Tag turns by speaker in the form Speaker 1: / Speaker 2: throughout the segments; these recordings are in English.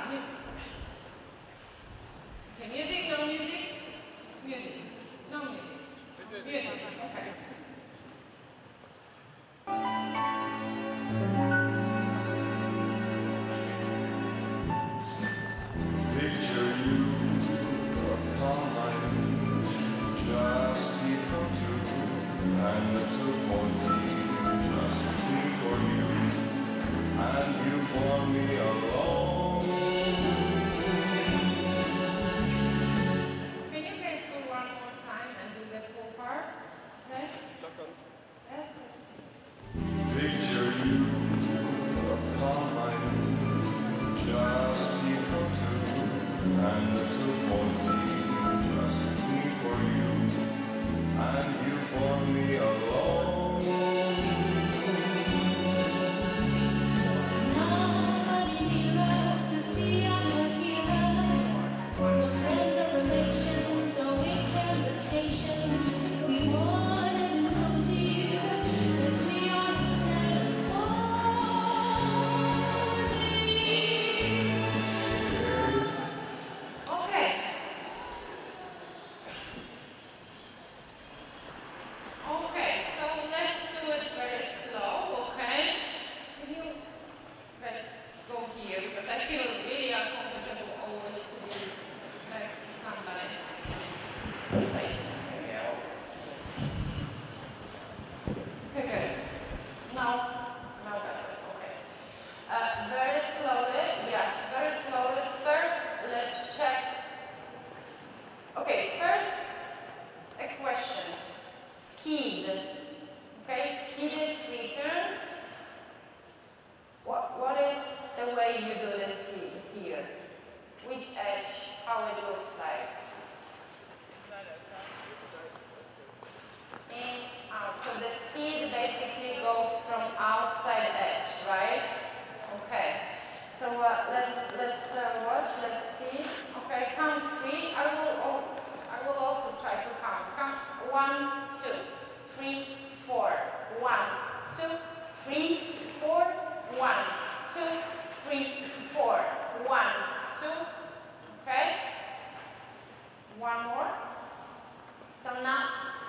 Speaker 1: music. Okay, music, no music? Music. No music. Music, okay.
Speaker 2: Picture you upon my knee, just me for two, and two for me, just me for you, and you for me alone.
Speaker 1: Can you guys do one more time and do the full part? Okay? Yes.
Speaker 2: Picture you upon my knee, just me for two, and two for me, just me for you, and you for me alone.
Speaker 3: Nobody near us to see us or hear us. No friends or relations or weekend vacations. We want to know, dear, that we are
Speaker 1: Okay. Okay, so let's do it very slow, okay? Can you, let's go here, because I feel really uncomfortable always to be like somebody. Place. Here we go. Okay, guys. Now better, okay. Very slowly, yes, very slowly. First, let's check. Okay, first, a question. Skid. Okay, skidded free turn. What is the way you do the skid here? Which edge, how it looks like? In, out. So the skid basically goes from outside edge, right? Okay. So let's watch. Let's see. Okay, count 3. I will also try to count. Count 1, 2, 3, 4. 1, 2, 3, 4. 1, 2, 3, 4. 1, 2. Okay. One more. So now.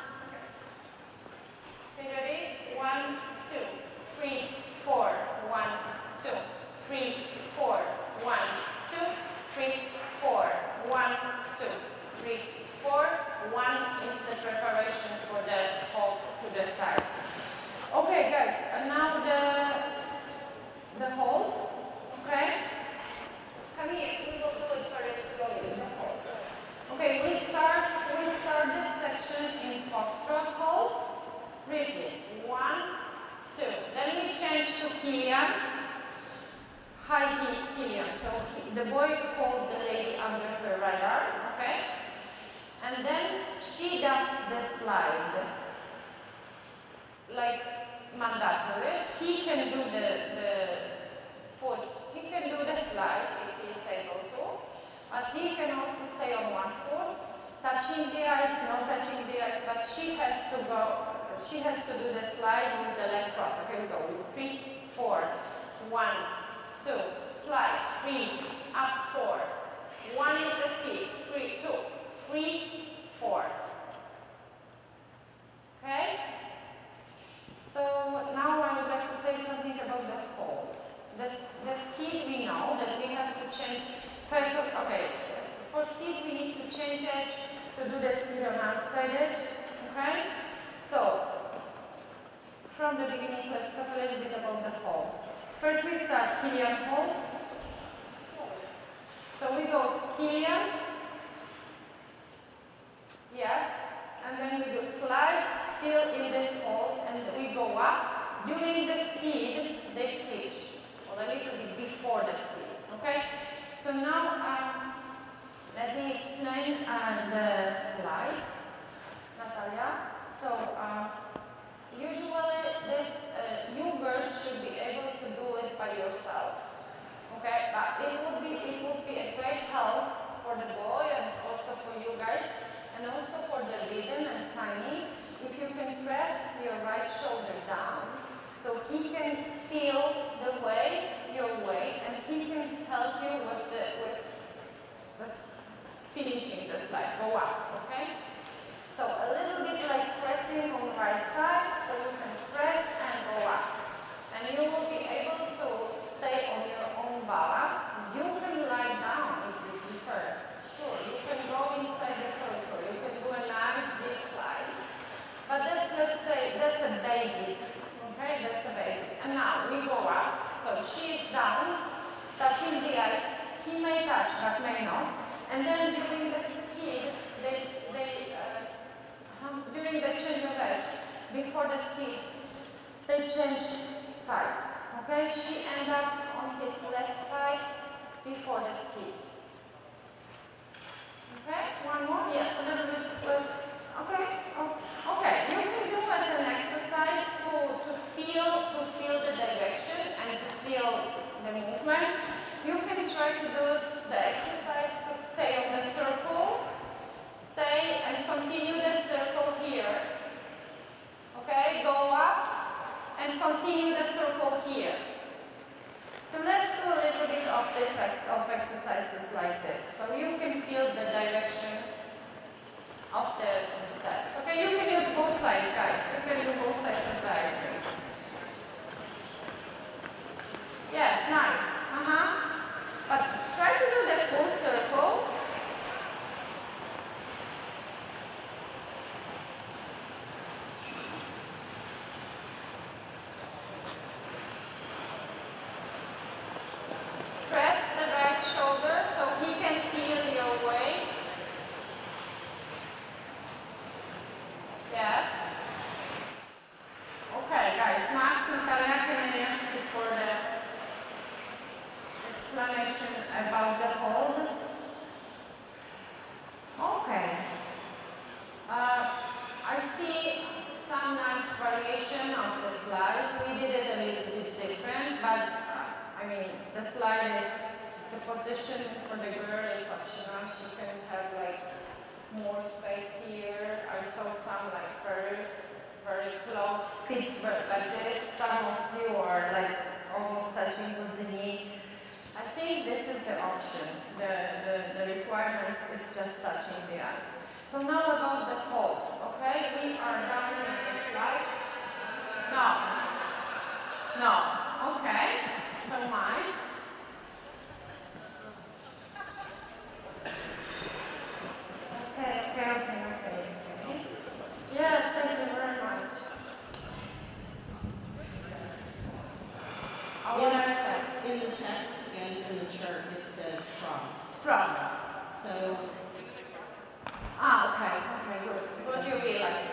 Speaker 1: Okay, ready? 1, 2, 3, 4. 1, 2, 3, 4. 1, 2, 3, 4. 1, 2, 3, 4. 1 is the preparation for the hold to the side. Okay, guys, and now the holds. Okay? Come here, we will do it for the hold. Okay, we start this section in foxtrot hold. Briefly. 1, 2. Then we change to Kilian. High Kilian. So the boy holds the lady under her right arm. Okay? And then she does the slide. Like mandatory. He can do the foot. He can do the slide if he is able to. But he can also stay on one foot. Touching the ice, not touching the ice, but she has to go. She has to do the slide with the leg cross. Okay, we go. 3, 4. 1, 2. Slide. 3. Up 4. 1 is the skip. 3, 2. 3, 4. Okay? So now I would like to say something about the hold. The skid we know that we have to change. First, okay, for skid we need to change edge to do the skid on outside edge. Okay? So, from the beginning, let's talk a little bit about the hold. First we start Kilian hold. So we go Kilian. Yes. And then we do slide, still in this hold, and we go up. During the skid, they switch. Well, a little bit before the skid. Okay? So now, let me explain the slide. Natalia. So, usually you girls should be able to do it by yourself. Okay? But it would be a great help for the boy and also for you guys, and also for the rhythm and timing, if you can press your right shoulder down, so he can feel the weight, your weight, and he can help you with finishing the slide. Go up, okay? So a little bit like pressing on the right side, so you can press and go up. And you will be able to stay on your own ballast. You can lie down if you prefer. Sure, you can go inside the circle. You can do a nice big slide. But that's, let's say, that's a basic. Okay, that's a basic. And now we go up. So she is down, touching the ice. He may touch, but may not. And then during the skid, during the change of edge, before the skid, they change sides. Okay, she ended up on his left side before the skid. Okay, one more. Yes, a little bit. Okay, okay. You can do as an exercise to feel the direction and to feel the movement. You can try to do the exercise to stay on the circle, stay and continue the circle here. Okay, go up and continue the circle here. So let's do a little bit of this of exercises like this, so you can feel the direction of the steps. Okay, you can use both sides, guys. You can do both sides of the ice cream. Yes, nice. But try to do the full circle. Press the right shoulder so he can feel your weight. Yes. Okay, guys. Max, Natalia, can I ask you for the explanation about the hold? Okay. I see some nice variation of the slide. We did it a little bit different, but I mean, the slide is, the position for the girl is optional. She can have like more space here. I saw some like very close feet like this. Some of you are like almost touching with the knee. I think this is the option. The requirements is just touching the ice. So now about the holds, okay? We are done with the slide. No, okay. So mine. Okay. Yes, thank you very much.
Speaker 4: In the text and in the chart, it says crossed.
Speaker 1: Crossed.
Speaker 4: So.
Speaker 1: Okay, good. What you realize?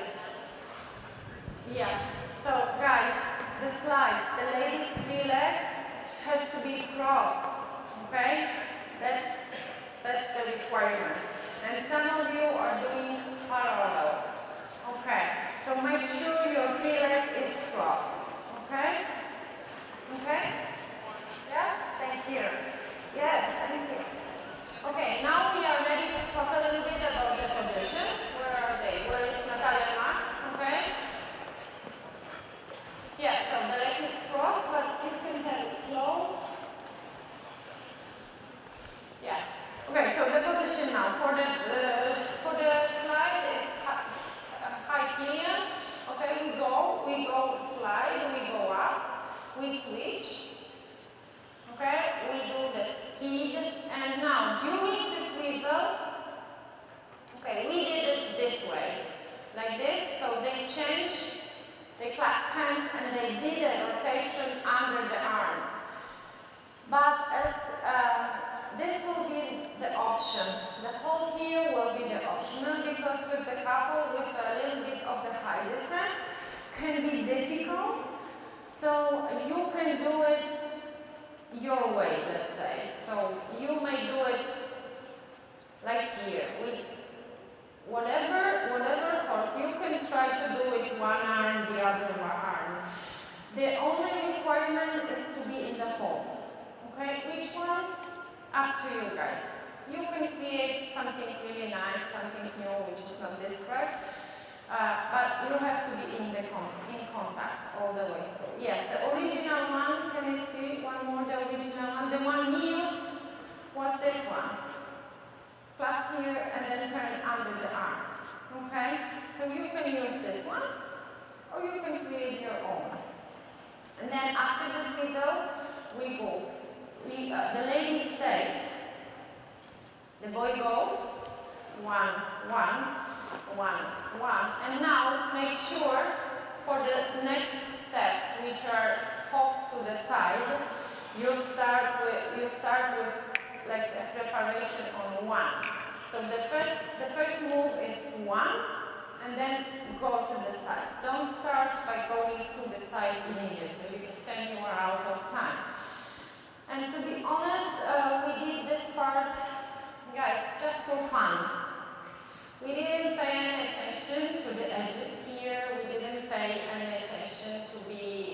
Speaker 1: Yes. So, guys, the slide, the lady's free leg has to be crossed. Okay? That's the requirement. And some of you are doing parallel. Okay. So make sure your free leg is crossed. Okay? Okay? Yes? Thank you. Yes, thank you. Okay, now we are ready to talk a little bit about the position. Where are they? Where is Natalia and Max? Okay? Yes, so the leg is crossed, but you can have it closed. Yes. Okay, so the position now for the slide is high pillion. Okay, we go slide, we go up, we switch. Okay, we do the skid, and now during the twizzle, okay, we did it this way, like this. So they change, they clasp hands, and they did a rotation under the arms. But as this will be the option. The hold here will be the optional, because with the couple with a little bit of the height difference can be difficult. So you can do it your way, let's say. So you may do it like here. With whatever hold, you can try to do it one arm, the other arm. The only requirement is to be in the hold. Okay, which one? Up to you guys. You can create something really nice, something new, which is not described, but you have to be in contact all the way through. Yes, the original one, can you see one more, the original one? The one he used was this one. Clasped one, or you can create your own. And then after the twizzle, we go. The lady stays. The boy goes 1, 1, 1, 1. And now make sure for the next steps, which are hops to the side, you start with like a preparation on 1. So the first move is 1, and then go to the side. Don't start by going to the side immediately, because then you are out of time. And to be honest, we did this part, guys, just for fun. We didn't pay any attention to the edges here. We didn't pay any attention to be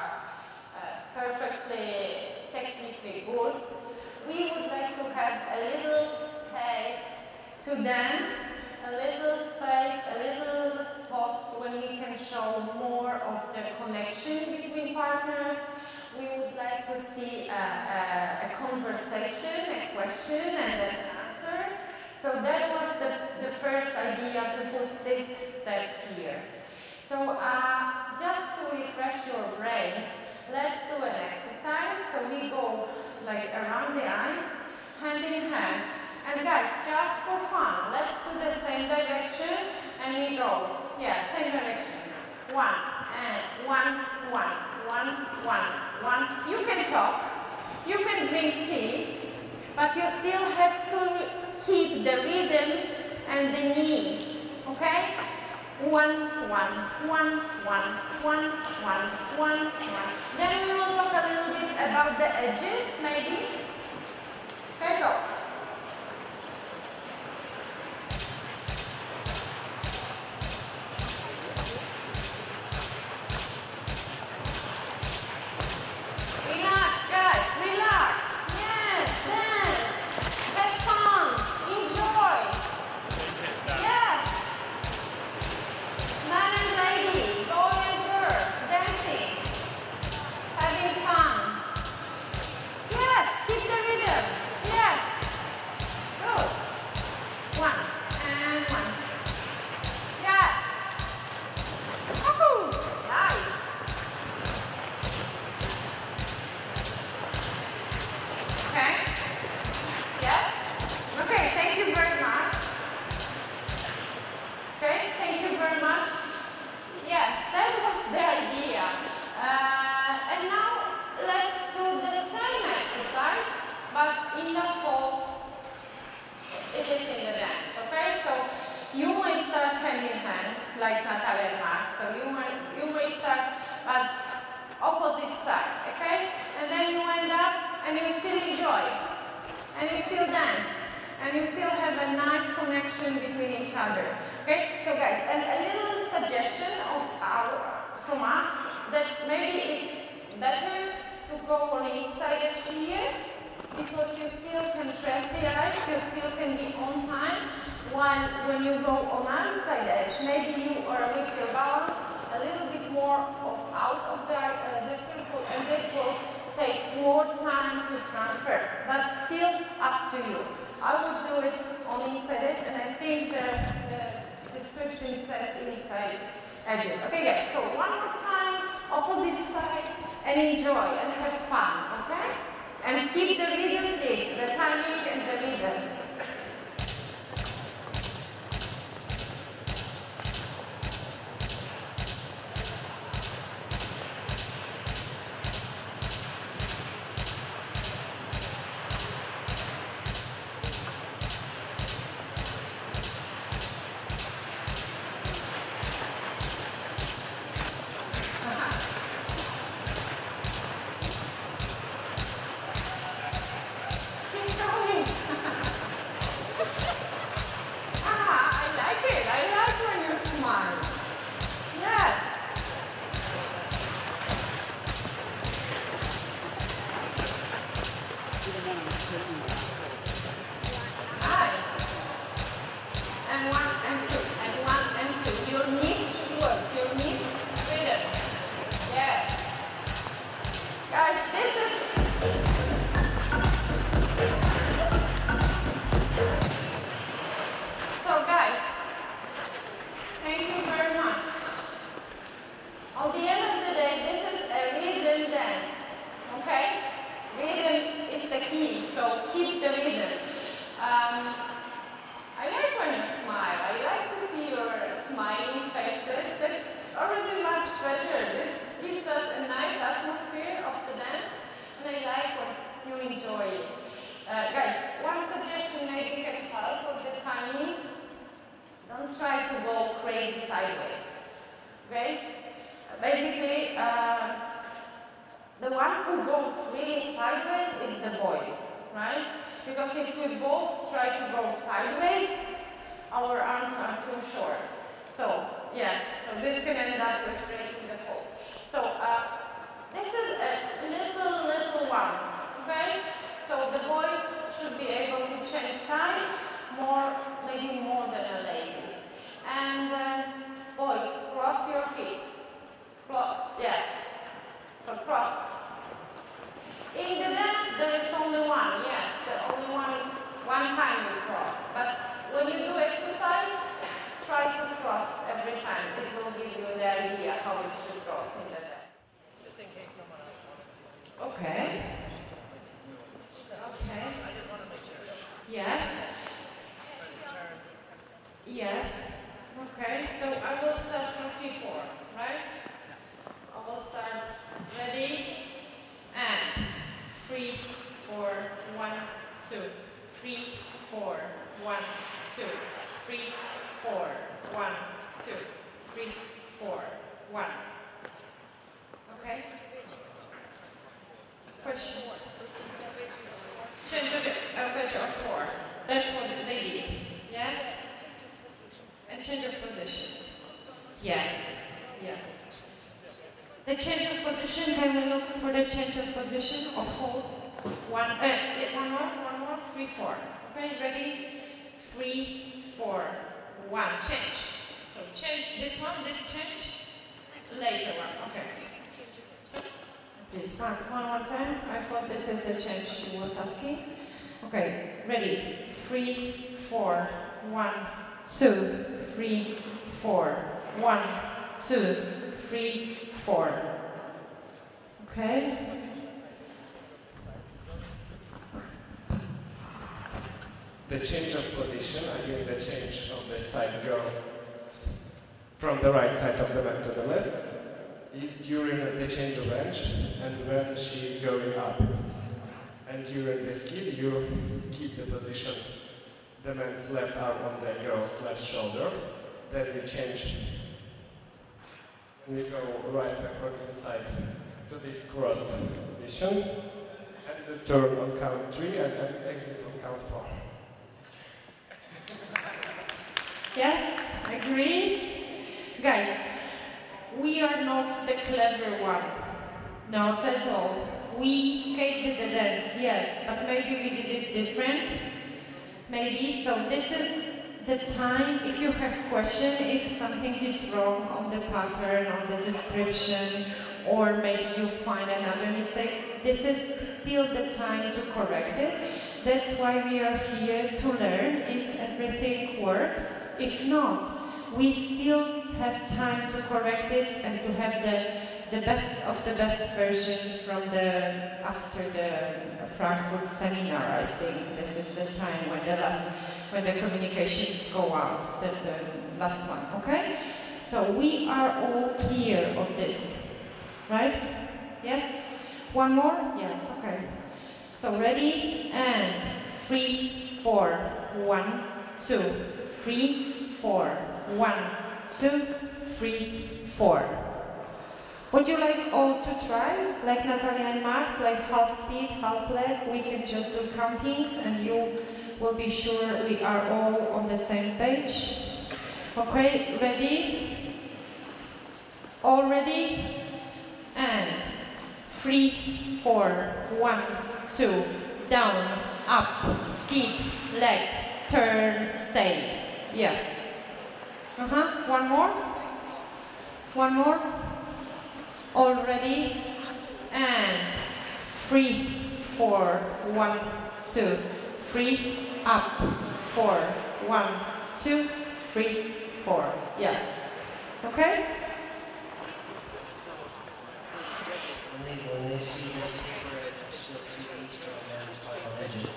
Speaker 1: perfectly technically good. We would like to have a little space to dance, a little space, a little spot when we can show more of the connection between partners. We would like to see a conversation, a question and an answer. So that was the first idea, to put these steps here. So just to refresh your brains, let's do an exercise. So we go like around the eyes, hand in hand. And guys, just for fun, let's do the same direction and we go. Yeah, same direction. 1 and 1, 1, 1, 1, 1. You can talk, you can drink tea, but you still have to keep the rhythm and the knee. Okay? 1, 1, 1, 1, 1, 1, 1, 1. Then we will talk a little bit about the edges, maybe. Okay, go. Relax, guys, relax. Yes, dance. Have fun. Enjoy. Yes. Man and lady, boy and girl, dancing. Having fun. Yes, keep the rhythm. Yes. Good. 1 and 1. Yes. Woohoo! Nice. Okay. Yes. Okay, thank you very much. Okay, thank you very much. Yes, that was the idea. And now let's do the same exercise, but in the whole, it is in the dance, okay? So you may start hand in hand, like Natalia and Max. So you may start at opposite side, okay? And then you end up and you still enjoy, and you still dance, and you still have a nice connection between each other. Okay, so guys, and a little suggestion from us that maybe it's better to go on inside edge here, because you still can press the eyes, you still can be on time, while when you go on outside edge, maybe you are with your balance a little bit more out of the circle, and this will take more time to transfer, but still up to you. I would do it on inside edge, and I think the description says inside edges. Okay guys, so one more time, opposite side, and enjoy and have fun, okay? And keep the rhythm, please, the timing and the rhythm. the key, so keep the rhythm. I like when you smile. I like to see your smiling faces. That's already much better. This gives us a nice atmosphere of the dance, and I like when you enjoy it. Guys, one suggestion maybe can help with the timing. Don't try to go crazy sideways. Okay? Basically, the one who goes really sideways is the boy, right? Because if we both try to go sideways, our arms are too short. So, yes, so this can end up with breaking the fall. So, this is a little one, okay? So the boy should be able to change time maybe more than a lady. And boys, cross your feet. Yes. So cross. In the dance, there is only one. Yes, only one time you cross. But when you do exercise, try to cross every time. It will give you the idea how it should cross in the dance.
Speaker 5: Just in case someone else wanted to.
Speaker 1: Okay. Okay.
Speaker 5: I just want to make sure.
Speaker 1: Yes. Yes. Okay. So I will start from 3-4, right? I will start. Ready? And 3, 4, 1, 2. 3, 4, 1, 2. 3, 4, 1, 2. 3, 4, 1. Okay. Question. Change of edge of 4. That's what they did. Yes? And change of positions. Yes. Yes. The change of position, can we look for the change of position of hold? One more, 3, 4. Okay, ready? 3, 4, 1. Change. So change this one, this change. Later one, okay. So, please start one more time. I thought this is the change she was asking. Okay, ready? 3, 4, 1, 2, 3, 4, 1, 2, 3, 4. Okay.
Speaker 6: The change of position, again the change of the side go from the right side of the mat to the left, is during the change of range and when she is going up. And during the skid you keep the position, the man's left arm on the girl's left shoulder, then you change. We go right backward inside to this cross position and turn on count 3 and exit on count 4.
Speaker 1: Yes, agree? Guys, we are not the clever one. Not at all. We skated the dance, yes, but maybe we did it different. Maybe, so this is the time, if you have question, if something is wrong on the pattern, on the description, or maybe you find another mistake, this is still the time to correct it. That's why we are here to learn if everything works. If not, we still have time to correct it and to have the best of the best version from after the Frankfurt seminar. I think this is the time when the communications go out, the last one, okay? So we are all clear on this, right? Yes? One more? Yes, okay. So ready? And 3, 4, 1, 2, 3, 4, 1, 2, 3, 4. Would you like all to try? Like Natalia and Max, like half speed, half leg? We can just do countings and you will be sure we are all on the same page. Okay, ready? All ready? And 3, 4, 1, 2, down, up, skip, leg, turn, stay. Yes. One more. One more. All ready? And 3, 4, 1, 2, 3, up, 4, 1, 2, 3, 4. Yes. Okay?
Speaker 5: When they see this paper, it just looks too easy for them.
Speaker 7: edges.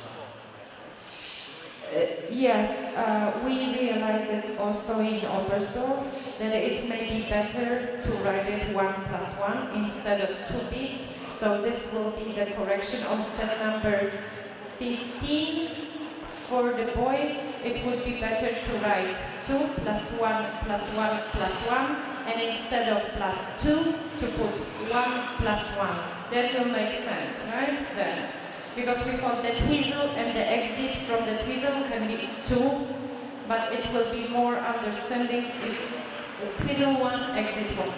Speaker 8: Yes, we realize it also in Oberstdorf that it may be better to write it 1 + 1 instead of 2 beats. So this will be the correction on step number 15. For the boy, it would be better to write 2 + 1 + 1 + 1, and instead of +2 to put 1 + 1. That will make sense, right? Then. Because we thought the twizzle and the exit from the twizzle can be 2, but it will be more understanding if twizzle 1, exit 1.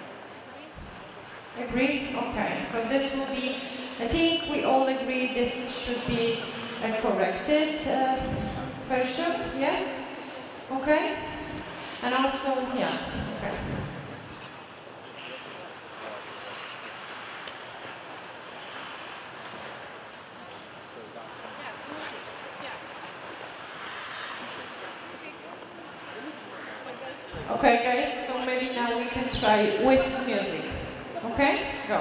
Speaker 8: Agree? Okay, so this will be, I think we all agree this should be a corrected version, yes? Okay? And also, yeah, okay. Okay guys, so maybe now we can try with music. Okay? Go.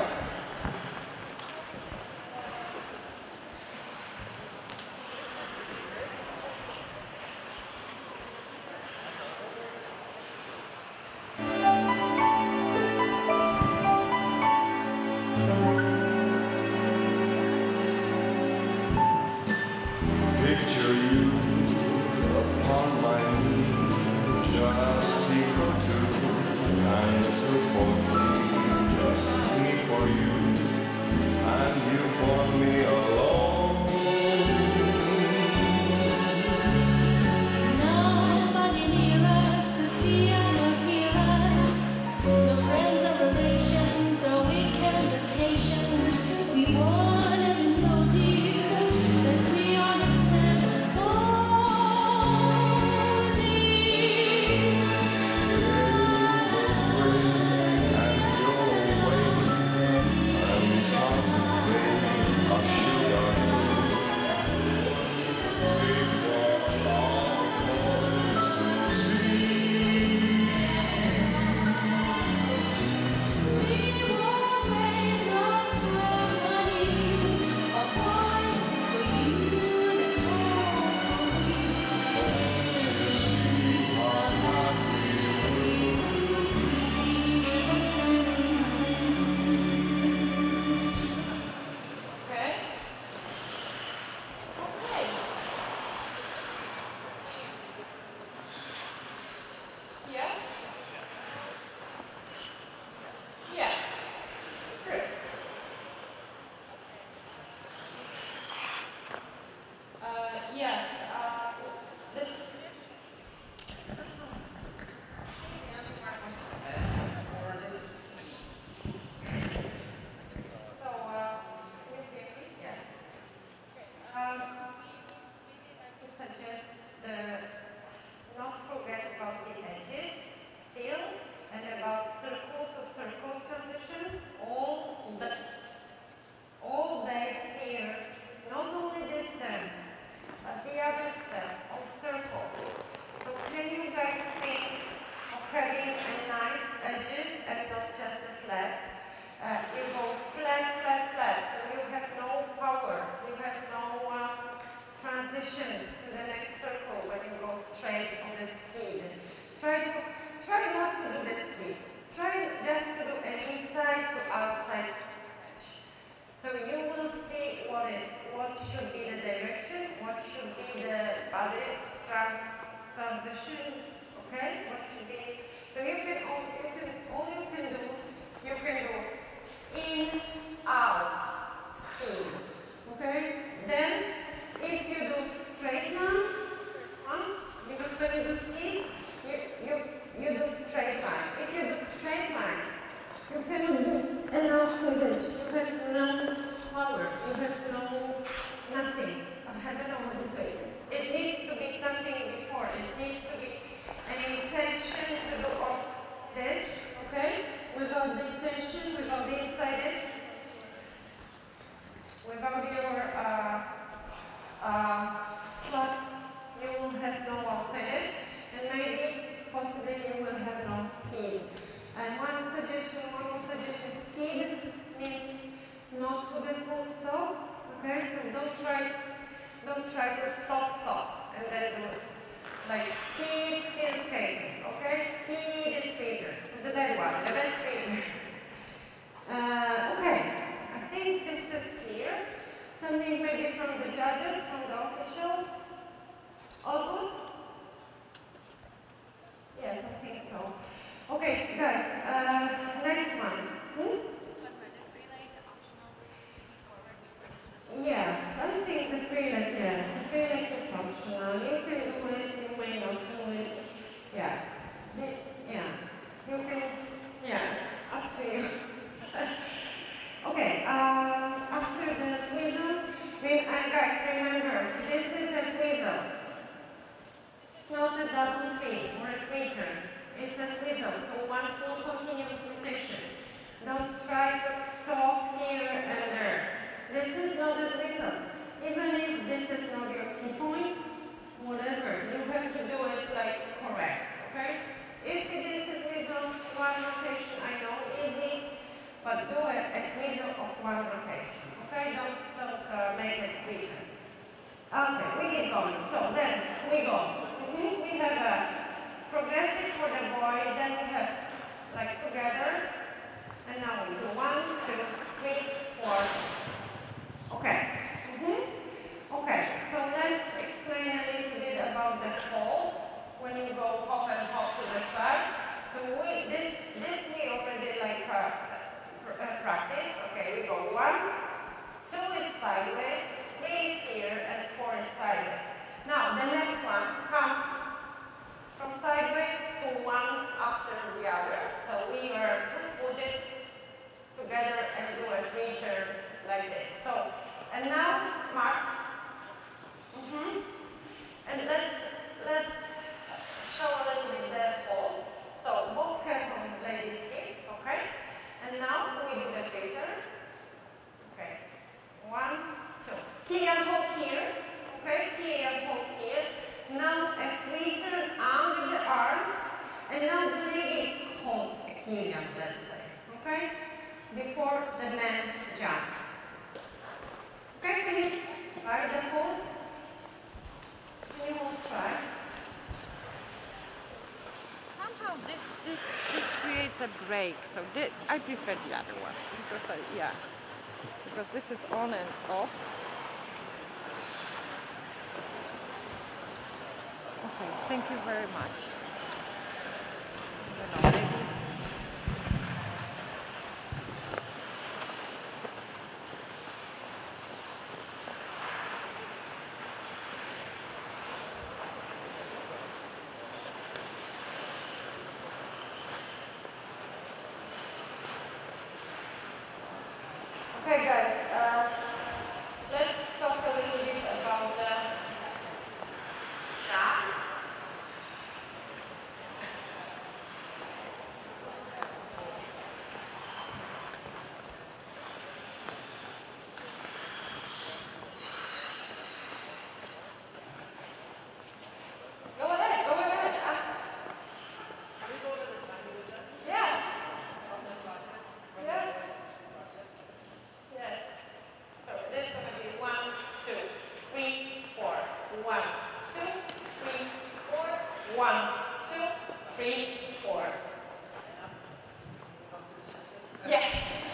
Speaker 2: Picture you upon my knee, just me for two, and two for me, just me for you, and you for me alone.
Speaker 3: Nobody near us to see us or hear us. No friends or relations or weekend vacations. We wanna know, dear, that we are the
Speaker 1: Try not to do this sweep. Try just to do an inside to outside touch. So you will see what should be the direction, what should be the body transition, okay? What should be. So you can do in, out, spin, okay? Then if you do straight line, because when you do spin, you do straight line. If you do straight line, you cannot do enough footage. You have no power. You have nothing. I don't know what to do. It needs to be something before. It needs to be an intention to do off edge, okay? Without the intention, without the inside edge, without your slot, you will have no outside edge, and maybe possibly you will have no skid. And one more suggestion, skid means not to the full stop, okay? So don't try Don't try to stop, and then do like speed, skating, okay? Speed and feeder. So the bad one, the bad feeder. Okay, I think this is clear. Something maybe from the judges, from the officials. All good? Yes, I think so. Okay, guys, next one. Yes, I think the free leg, yes. The free leg is optional. You can do it, you may not do it. Yes. Yeah. You can, yeah, up to you. Okay, after the twizzle, and guys, remember, this is a twizzle. It's not a double free or a free turn. It's a twizzle, so one full continuous rotation. Don't try to stop here and there. This is not a twizzle. Even if this is not your key point, whatever, you have to do it like correct, okay? If it is a twizzle, one rotation, I know, easy, but do a twizzle of one rotation, okay? Don't make it three. Okay, we keep going. So then we go. We have a progressive for the boy, then we have like together, and now we do 1, 2, 3, 4. Okay. Okay, so let's explain a little bit about the hold when you go hop and hop to the side. So this we already like practice. Okay, we go 1, 2 is sideways, 3 is here, and 4 is sideways. Now the next one comes from sideways to one after the other. So we are two-footed together and do a free turn like this. So, and now Max. And let's show a little bit the hold. So both hands on ladies' hips, okay? And now we do the free turn. Okay. 1, 2. Key and hold here. Okay, key and hold here. Now a free turn under the arm. And now the lady holds a key and, let's say. Okay? Before the man jump. Okay, can you try the holds? We will try.
Speaker 7: Somehow this creates a break, so I prefer the other one because this is on and off. Okay, thank you very much. I don't know, maybe.
Speaker 1: Okay, guys, let's talk a little bit about the jump. Go ahead, ask. Yes. Yes. Yes. So this is going to be 1, 2, 3, 4. 1, 2, 3, 4. 1, 2, 3, 4. Yes.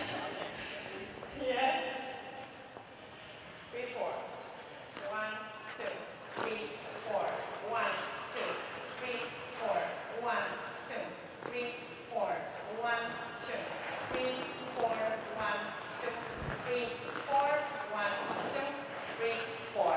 Speaker 1: Yes. 3, 4. 1, 2, 3, 4. 1, 2, 3, 4. 1, 2, 3, 4. 1, 2, 3, 4. 1, 2, 3, 4. 1, 2, 3, 4.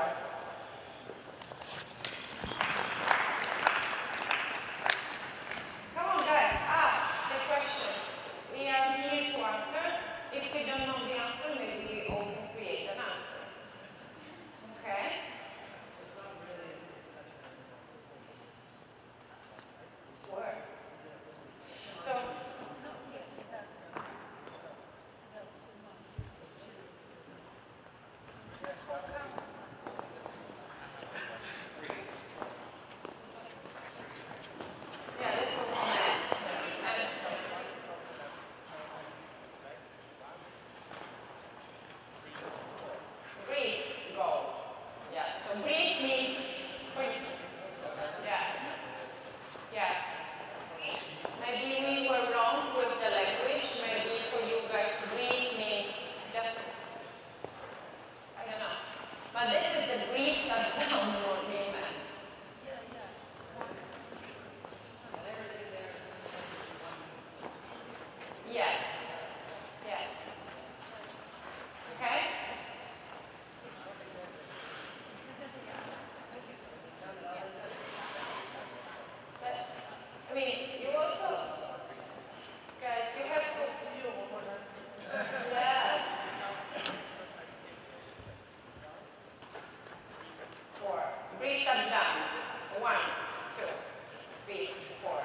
Speaker 1: 1, 2, 3, 4.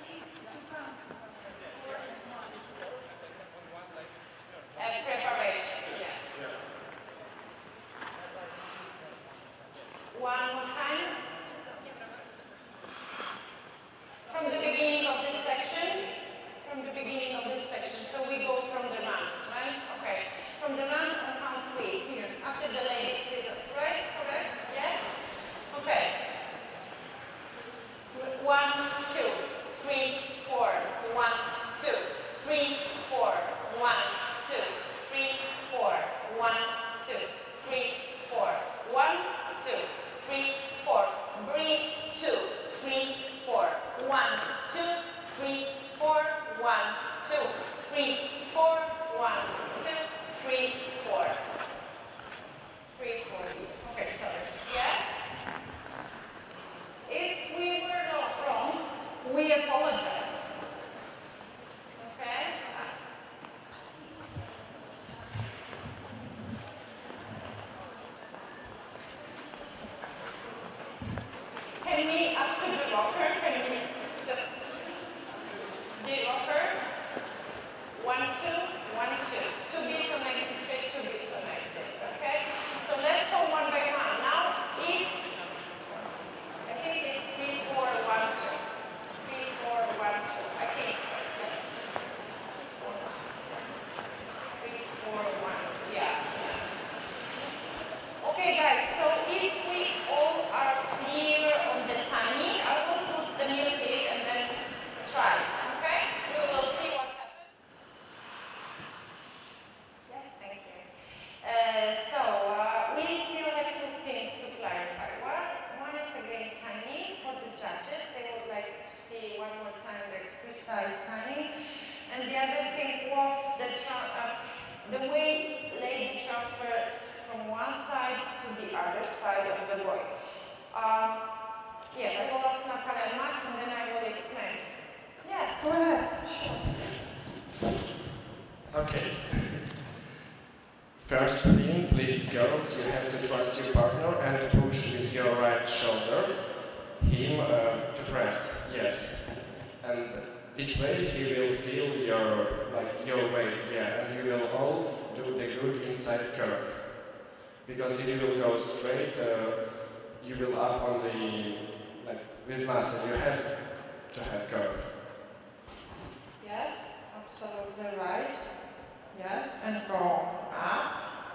Speaker 1: And preparation, yeah. One more time. From the beginning of this section. From the beginning of this section. So we go from the runs, right? Okay. From the runs on count 3. Here. After the ladies' results, right? Correct? Yes? Okay. 1, 2, 3, 4. 1, 2, 3, 4. 1, 2, 3, 4. 1, 2, 3, 4. 1, 2, 3, 4. Breathe. 2, 3, 4. 1, 2, 3, 4. 1, 2, 3, 4. 1, 2, 3, 4. 3, 4. Okay, sorry. Yes? If we were not wrong, we apologize. Okay? Can we, up to the rocker, can we just, the rocker, 1, 2, 1, 2. 2 beats on exit, 2 beats on exit, okay? So let's go one by one. Now, if, I think it's 3, 4, 1, 2. 3, 4, 1, 2. I think so, yes. 3, 4, 1, yeah. Okay guys, so if we all are clear on the timing, I will put the music and then try, okay? We will see what happens. Yes, thank you. We still have 2 things to clarify. One is again timing for the judges. They would like to see one more time the precise timing. And the other thing was the way lady transfers from one side to the other side of the boy. Yes, I will ask Natalia and Max and then I will explain. Yes, go ahead. Sure.
Speaker 6: Okay. First thing, please girls, you have to trust your partner and push with your right shoulder him to press, yes. And this way he will feel your weight, yeah, and you will all do the good inside curve. Because if you will go straight, you will up on the, with muscle, you have to have curve.
Speaker 8: Yes, absolutely right. Yes, and go up.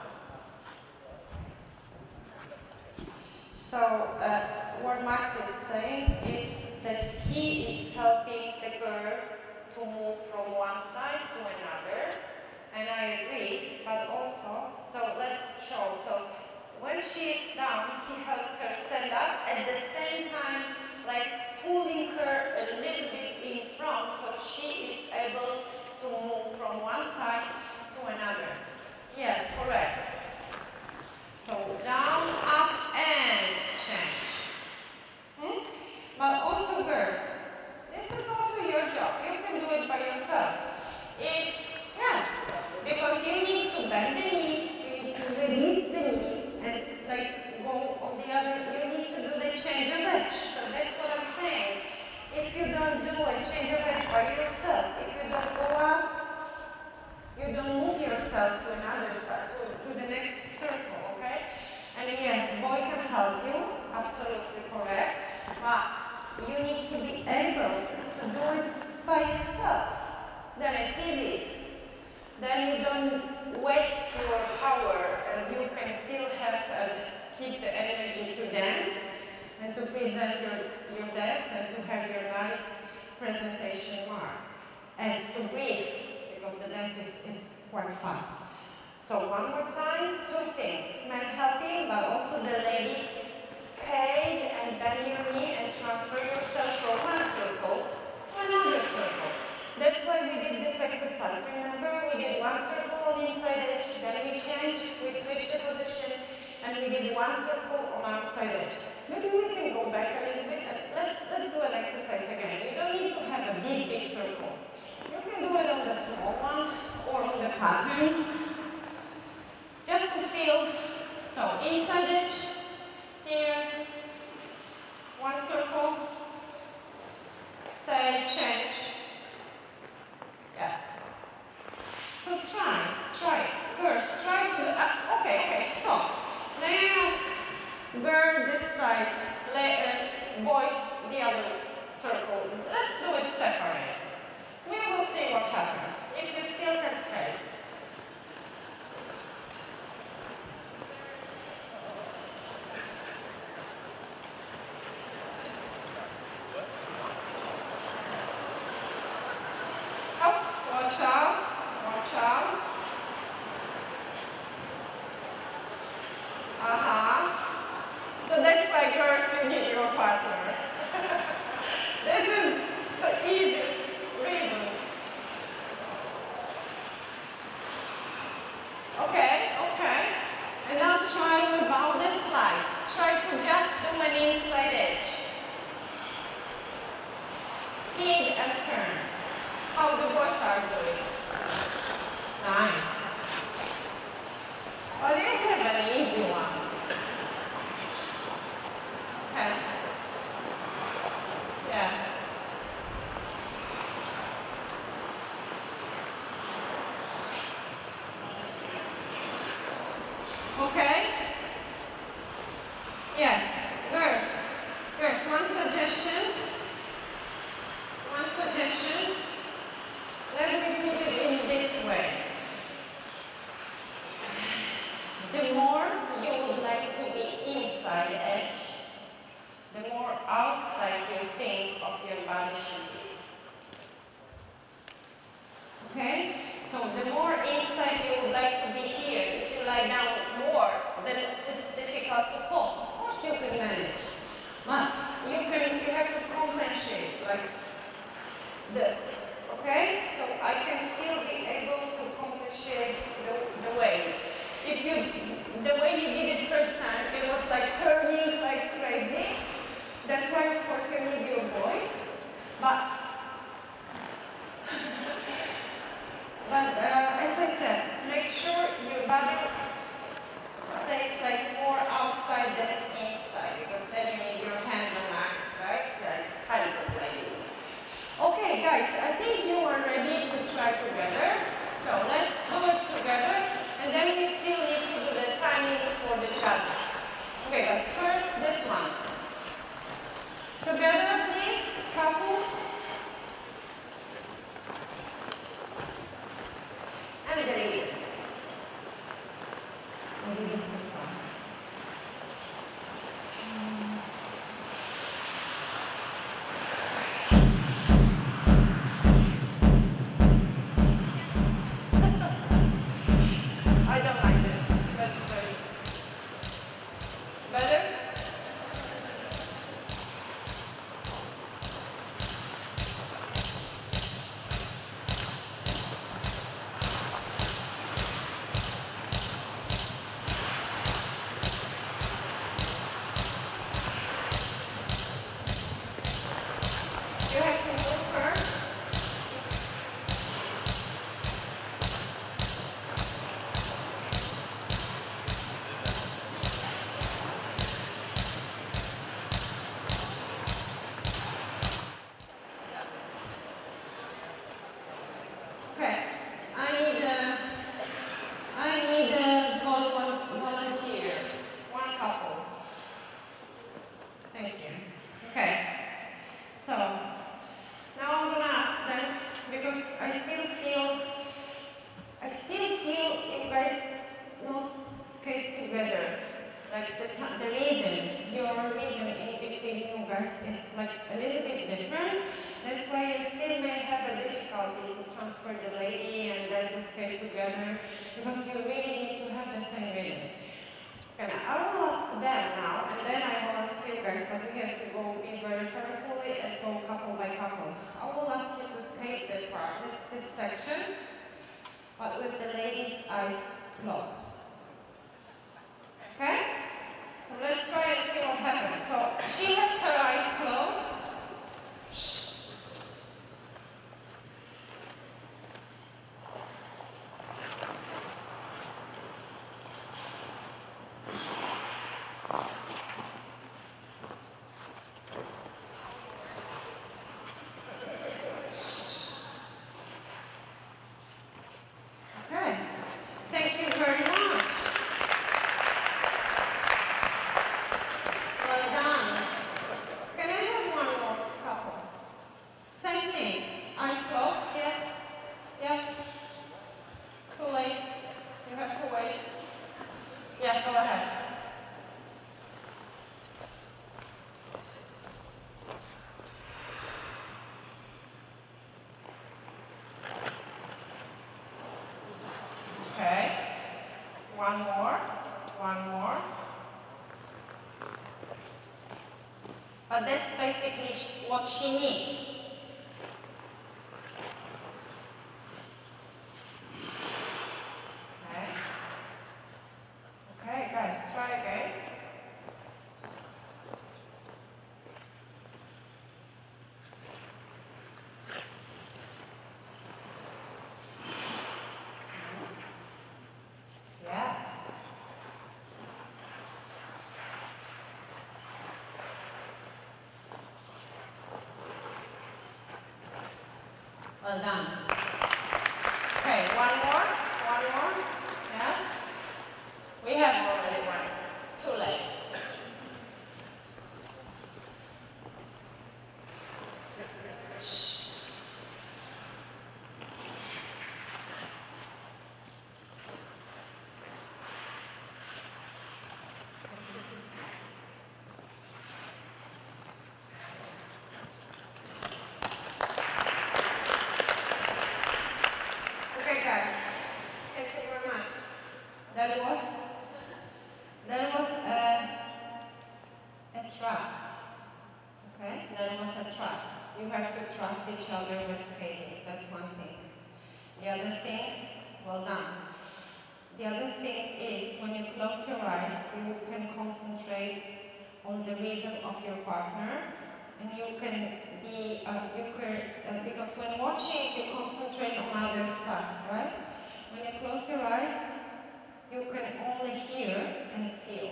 Speaker 8: So what Max is saying is that he is helping the girl to move from one side to another, and I agree, but also, so let's show. So when she is down, he helps her stand up, at the same time, pulling her a little bit in front, so she is able to move from one side to another. Yes, correct. So down, up, and change. But also girls, this is also your job. You can do it by yourself. Yes, because you need to bend the knee, you need to release the knee, and go on the other, you need to do the change of edge. So that's what I'm saying. If you don't do a change of edge by yourself, if you don't go up, you don't move yourself to another side, to the next circle, okay? And yes, boy can help you, absolutely correct, but you need to be able to do it by yourself. Then it's easy. Then you don't waste your power and you can still have keep the energy to dance and to present your dance and to have your nice presentation mark. And to breathe, because the dance is quite fast. So one more time, 2 things. Men helping, but also the lady scale and bend your knee and transfer yourself from one circle to another circle. That's why we did this exercise. Remember, we did one circle on inside edge, then we changed, we switched the position, and we did one circle on outside edge. Maybe we can go back a little bit and let's do an exercise again. You don't need to have a big circle. You can do it on the small one or on the pattern. Just to feel, so inside edge,
Speaker 1: girl this side, boys the other circle. Let's do it separate. We will see what happens. If you still can stay. Watch out, watch out. So that's why girls, you need your partner. This is the easiest reason. Okay, okay. And now try without the slide. Try to just do an inside edge. Speed and turn. How the boys are doing. Nice. Well, you have an easy one. Okay. Yes. Okay. Yes. Girls. Girls, one suggestion. One suggestion. Let me put it in this way. The more you would like to be inside edge, the more outside you think of your body should be. Okay? So the more inside you would like to be here, if you lie down more, then it's difficult to hold. Of course you can manage. But you have to compensate, like this. Okay? So I can still be able to compensate the weight. If the way you did it first time, it was like turning like crazy. That's why, of course, you need your voice. But as I said, make sure your body stays like more outside than inside, because then you need your hands and arms, right? Like Kaliszek lady. Okay, guys, I think you are ready to try together. So let's do it together, and then we still need to do the timing for the judges. Okay, but first this one. Together, please, couples. And the lady. I don't like it. That's very better. You have to move first. Okay, I need volunteers, one couple. Thank you. Okay, so now I'm gonna ask them, because I still feel you guys not skate together. Like the rhythm, your rhythm in between you guys is like a little bit different. That's why you still may have a difficulty to transfer the lady and then to skate together, because you really need to have the same rhythm. Okay, I will ask them now, and then I will ask you guys, but we have to go in very carefully and go couple by couple. I will ask you to skate the part, this section, but with the lady's eyes closed. Okay? So let's try and see what happens. So she has her eyes closed. Okay. Thank you very much. But that's basically what she needs. Okay. Okay, guys, try again. Yes. Well done. Okay, one more. Yes. We have already one. Too late. Shh. Okay, guys. Thank you very much. That was a trust. Okay? That was a trust. You have to trust each other with skating. That's one thing. The other thing, well done. The other thing is when you close your eyes, you can concentrate on the rhythm of your partner, and you can be, because when watching, you concentrate on other stuff, right? When you close your eyes, you can only hear and feel.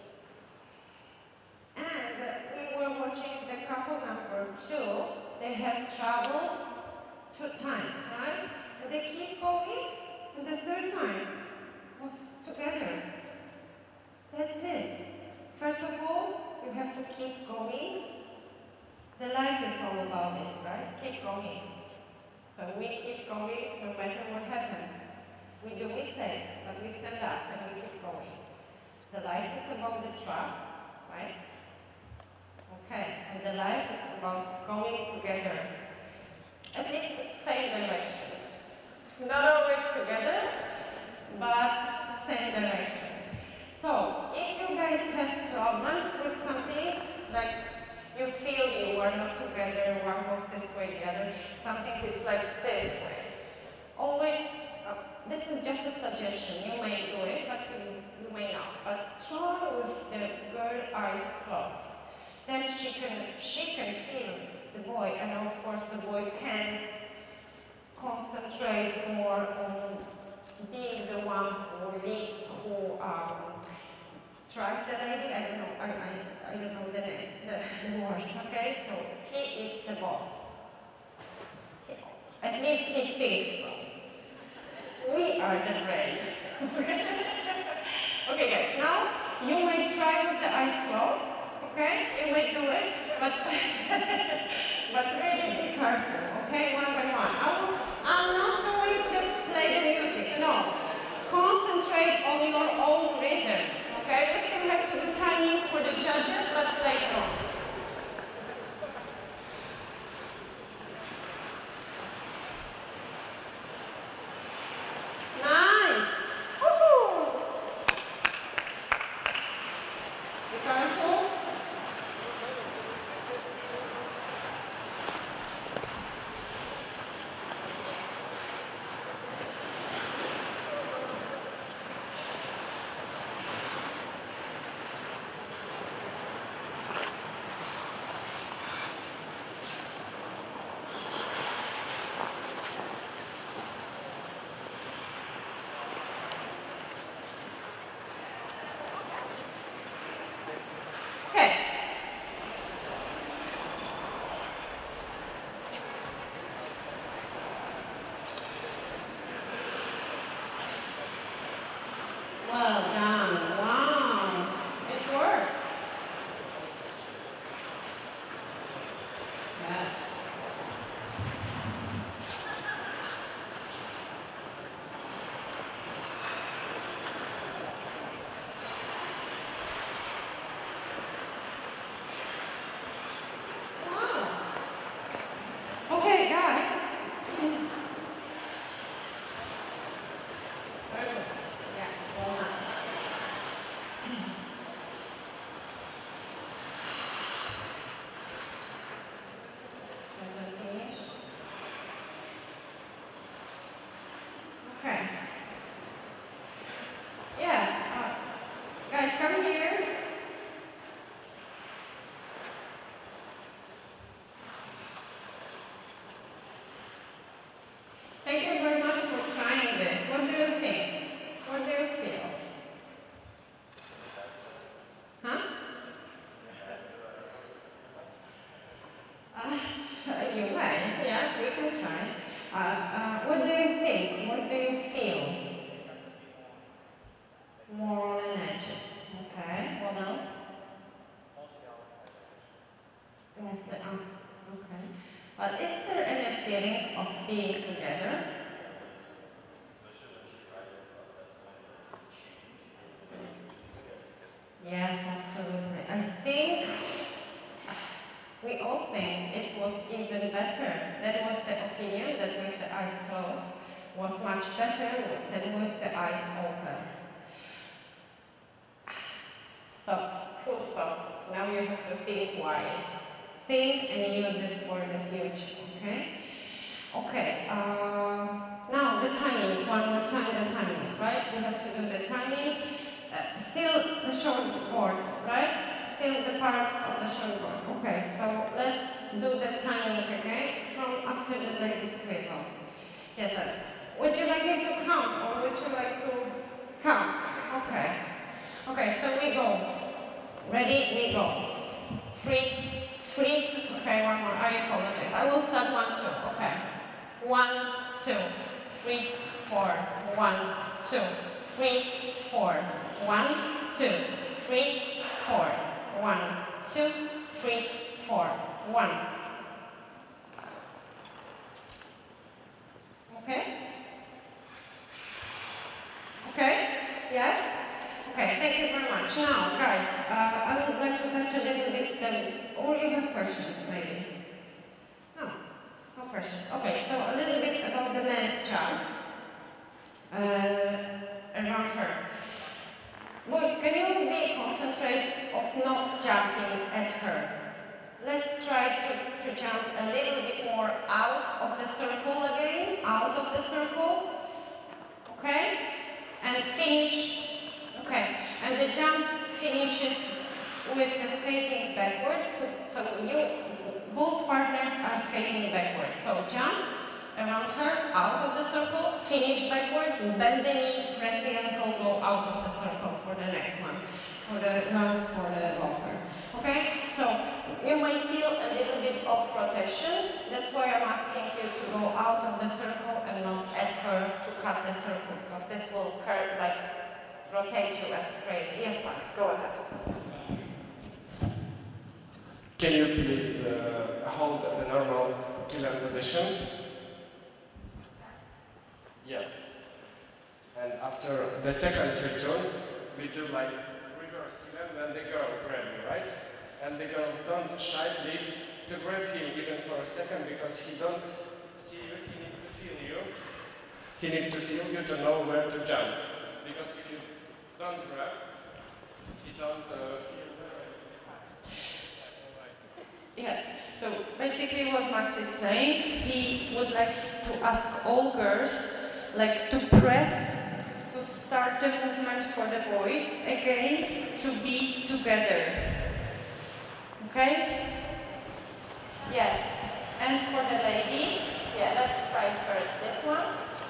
Speaker 1: And we were watching the couple number 2. They have traveled 2 times, right? And they keep going, and the 3rd time was together. That's it. First of all, you have to keep going. The life is all about it, right? Keep going. So we keep going no matter what happens. We do mistakes, but we stand up and we keep going. The life is about the trust, right? Okay, and the life is about going together. At least same direction. Not always together, but same direction. So, if you guys have problems with something, like you feel you are not together, one goes this way, the other, something is like this way. Always, this is just a suggestion, you may do it, but you may not. But try with the girl eyes closed. Then she can feel the boy, and of course the boy can concentrate more on being the one who leads, who drives the lady. I don't know the name, the words. Okay, so he is the boss. At least he thinks so. We are the brain. Okay, guys. Now you may try with the eyes closed. Okay, you may do it, but but really be careful. Okay, one by one. I'm not going to play the music. No, concentrate on your own rhythm. Okay, we still have to do timing for the judges, but later on. Nice. Woo-hoo. Be careful. you may. Yes, we can try. What do you think? What do you feel? More on the edges. Okay. What else? Mostly us. Okay. But is there any feeling of being together? Yes, absolutely. I think we all think it was even better. That was the opinion, that with the eyes closed was much better than with the eyes open. Stop. Full stop. Now you have to think why. Think and use it for the future, okay? Okay, now the timing, one more time the timing, right? We have to do the timing. Still the shortboard, right? Still the part of the shortboard. Okay, so let's do the timing, okay? From after the latest whistle. Yes, sir. Would you like me to count or would you like to count? Okay. Okay, so we go. Ready? We go. 3, 3. Okay, one more. I apologize. I will start 1, 2. Okay. 1, 2, 3, 4. 1, 2, 3, 4. 1, 2, 3, 4. 1, 2, 3, 4. 1. Okay? Okay? Yes? Okay, thank you very much. Now, guys, I would like to touch a little bit, or you have questions, maybe? No, no questions. Okay, so a little bit about the men's jump around her. Boys, can you be concentrate of not jumping at her? Let's try to jump a little bit more out of the circle again, out of the circle, okay? And finish. Okay, and the jump finishes with the skating backwards. So both partners are skating backwards. So jump around her, out of the circle, finish backward, bend the knee, press the ankle, go out of the circle for the next one, for the runs for the walker. Okay, so you might feel a little bit of rotation. That's why I'm asking you to go out of the circle and not at her to cut the circle, because this will curve like rotate you as crazy. Yes, Max, go ahead.
Speaker 6: Can you please hold the normal killer position? Yeah. And after the second return, we do like reverse killer, then the girl grab you, right? And the girls don't shy, please, to grab him even for a second, because he don't see you, he needs to feel you. He needs to feel you to know where to jump. Because if you don't grab, you don't feel where.
Speaker 1: Yes, so basically what Max is saying, he would like to ask all girls like to press, to start the movement for the boy, again, to be together. Okay? Yes, and for the lady, yeah, let's try first this one.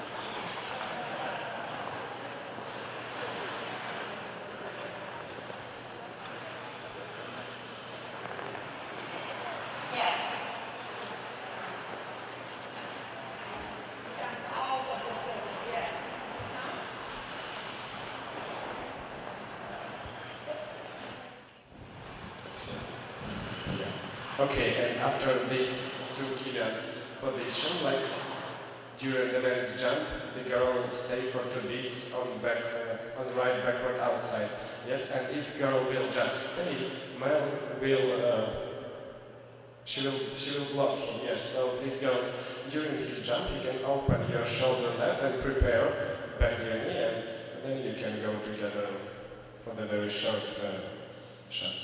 Speaker 6: Okay, and after this 2 killers position, like during the men's jump, the girl will stay for 2 beats on right backward outside. Yes, and if girl will just stay, male will she will block him. Yes, so please girls, during his jump, you can open your shoulder left and prepare bend your knee, and then you can go together for the very short shots.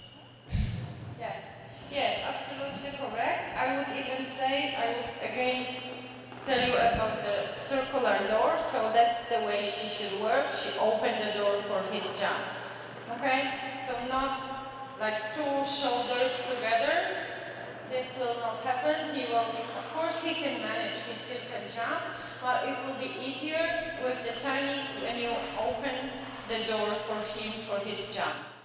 Speaker 1: Yes, absolutely correct. I would even say, I would again tell you about the circular door, so that's the way she should work. She opened the door for his jump. Okay? So not like 2 shoulders together. This will not happen. He will, of course he can manage, he still can jump, but it will be easier with the timing when you open the door for him for his jump.